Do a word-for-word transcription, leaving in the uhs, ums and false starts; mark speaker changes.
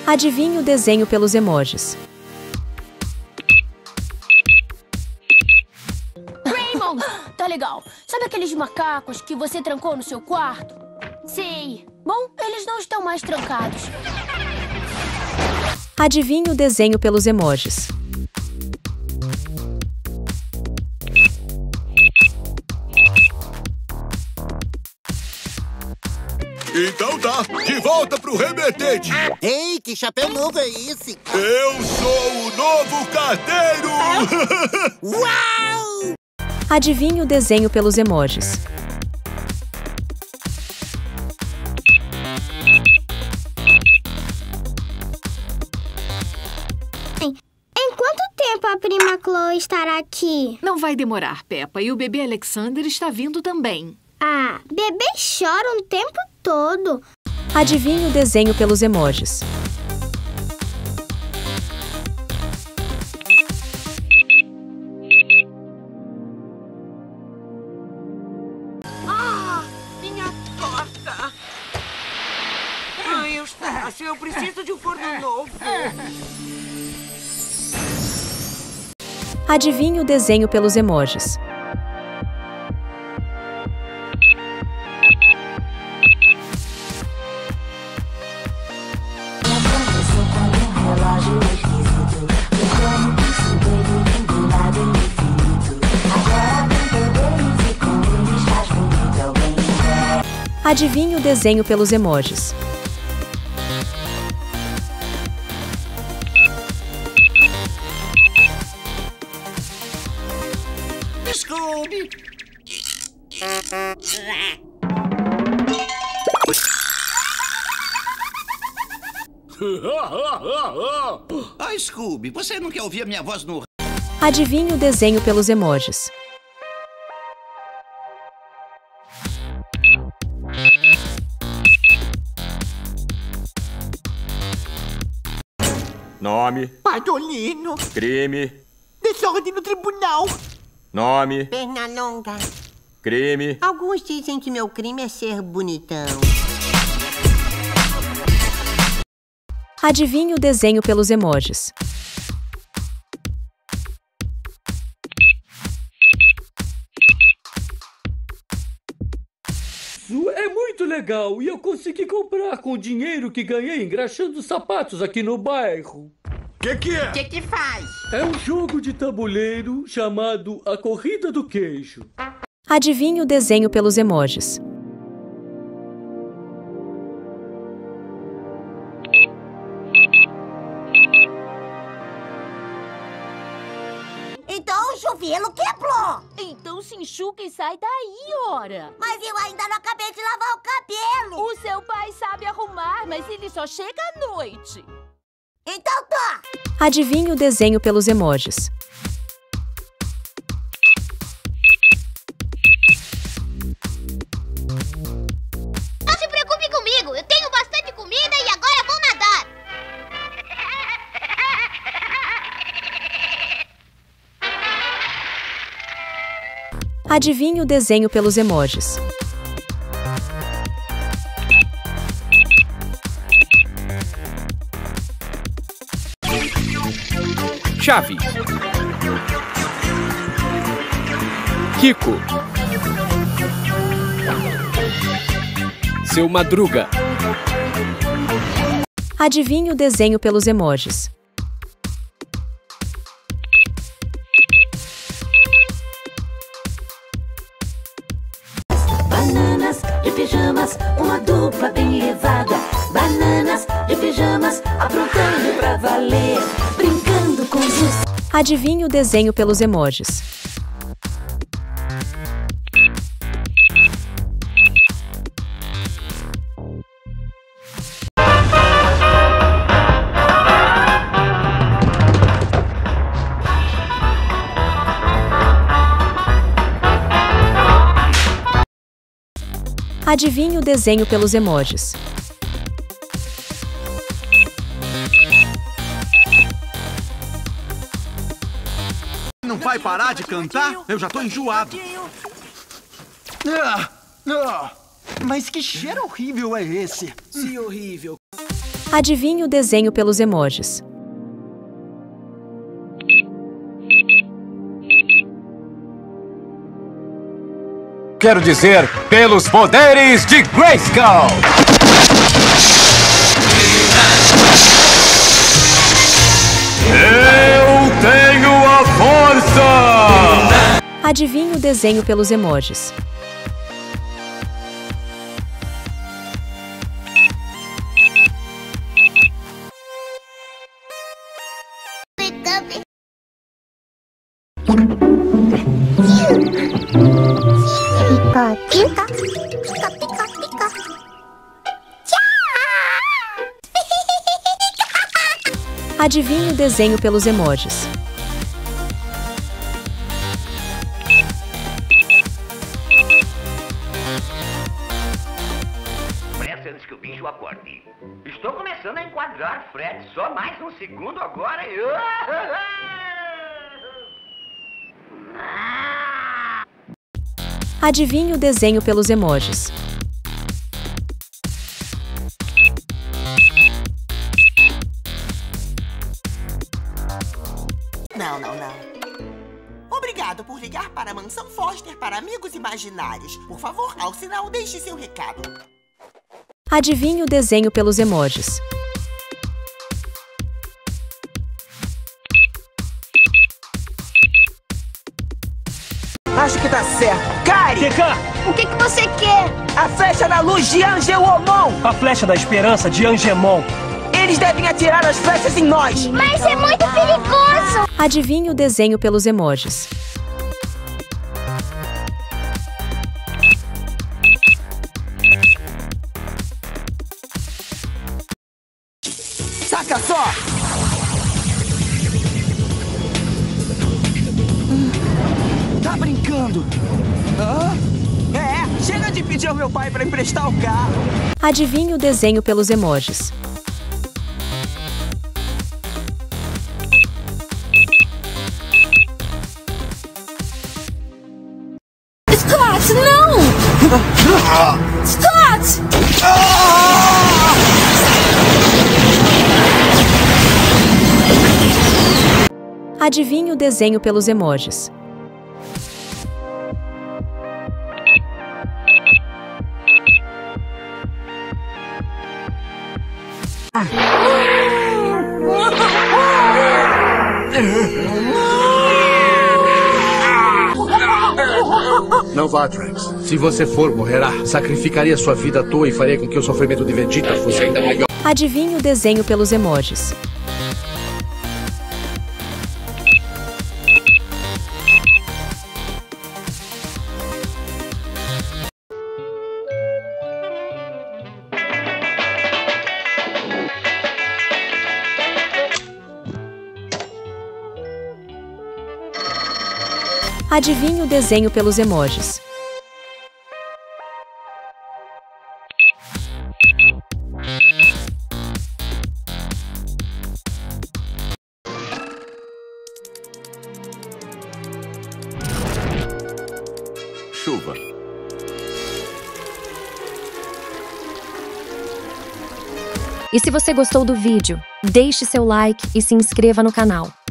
Speaker 1: Adivinhe o desenho pelos emojis.
Speaker 2: Raymond! Tá legal. Sabe aqueles macacos que você trancou no seu quarto? Sei. Bom, eles não estão mais trancados.
Speaker 1: Adivinhe o desenho pelos emojis.
Speaker 3: Então tá, de volta pro remetente.
Speaker 4: Ei, que chapéu novo é esse?
Speaker 3: Eu sou o novo carteiro!
Speaker 4: Uau!
Speaker 1: Adivinhe o desenho pelos emojis.
Speaker 5: Em quanto tempo a prima Chloe estará aqui?
Speaker 6: Não vai demorar, Peppa. E o bebê Alexander está vindo também.
Speaker 5: Ah, bebê chora o tempo todo.
Speaker 1: Adivinhe o desenho pelos emojis.
Speaker 7: Ah, minha torta! Ai, Eustácio, eu preciso de um forno novo.
Speaker 1: Adivinhe o desenho pelos emojis. Adivinhe o desenho pelos emojis.
Speaker 4: Scooby!
Speaker 8: Ah, Scooby, você não quer ouvir a minha voz no...
Speaker 1: Adivinhe o desenho pelos emojis.
Speaker 9: Nome.
Speaker 4: Padolino.
Speaker 9: Crime.
Speaker 4: Desordem no tribunal.
Speaker 9: Nome.
Speaker 4: Perna longa.
Speaker 9: Crime.
Speaker 4: Alguns dizem que meu crime é ser bonitão.
Speaker 1: Adivinhe o desenho pelos emojis.
Speaker 10: Isso é muito legal e eu consegui comprar com o dinheiro que ganhei engraxando sapatos aqui no bairro.
Speaker 3: Que que é?
Speaker 4: Que que faz?
Speaker 10: É um jogo de tabuleiro chamado A Corrida do Queijo.
Speaker 1: Adivinhe o desenho pelos emojis.
Speaker 11: Então o chuveiro quebrou.
Speaker 2: Então se enxuga e sai daí, ora.
Speaker 11: Mas eu ainda não acabei de lavar o cabelo.
Speaker 2: O seu pai sabe arrumar, mas ele só chega à noite.
Speaker 11: Então tá.
Speaker 1: Adivinhe o desenho pelos emojis.
Speaker 5: Não se preocupe comigo, eu tenho bastante comida e agora vou nadar.
Speaker 1: Adivinhe o desenho pelos emojis.
Speaker 9: Chave. Kiko. Seu Madruga.
Speaker 1: Adivinhe o desenho pelos emojis.
Speaker 12: Bananas de pijamas, uma dupla bem levada. Bananas de pijamas, aprontando pra valer. Brincando com os...
Speaker 1: Adivinhe o desenho pelos emojis. Adivinhe o desenho pelos emojis.
Speaker 13: Não vai parar de cantar? Eu já tô enjoado. Ah, ah, mas que cheiro horrível é esse?
Speaker 14: Se horrível.
Speaker 1: Adivinhe o desenho pelos emojis.
Speaker 14: Quero dizer, pelos poderes de Grayskull! Eu tenho a força!
Speaker 1: Adivinhe o desenho pelos emojis.
Speaker 11: Pica, pica, pica, pica, pica.
Speaker 1: Adivinhe o desenho pelos emojis.
Speaker 15: Pressa antes que o bicho acorde. Estou começando a enquadrar, Fred. Só mais um segundo agora e...
Speaker 1: Adivinhe o desenho pelos emojis.
Speaker 4: Não, não, não. Obrigado por ligar para a Mansão Foster para amigos imaginários. Por favor, ao sinal, deixe seu recado.
Speaker 1: Adivinhe o desenho pelos emojis.
Speaker 7: Acho que tá certo. Kari!
Speaker 11: O que, que você quer?
Speaker 7: A flecha da luz de Angelomon!
Speaker 16: A flecha da esperança de Angemon.
Speaker 7: Eles devem atirar as flechas em nós!
Speaker 11: Mas é muito perigoso!
Speaker 1: Adivinhe o desenho pelos emojis.
Speaker 7: Saca só! Tá brincando? Hã? É, chega de pedir ao meu pai pra emprestar o carro.
Speaker 1: Adivinhe o desenho pelos emojis.
Speaker 11: Scott, não! Scott!
Speaker 1: Adivinhe o desenho pelos emojis.
Speaker 17: Não vá, Trunks. Se você for, morrerá. Sacrificaria sua vida à toa e faria com que o sofrimento de Vegeta fosse ainda maior.
Speaker 1: Adivinhe o desenho pelos emojis. Adivinhe o desenho pelos emojis.
Speaker 9: Chuva.
Speaker 1: E se você gostou do vídeo, deixe seu like e se inscreva no canal.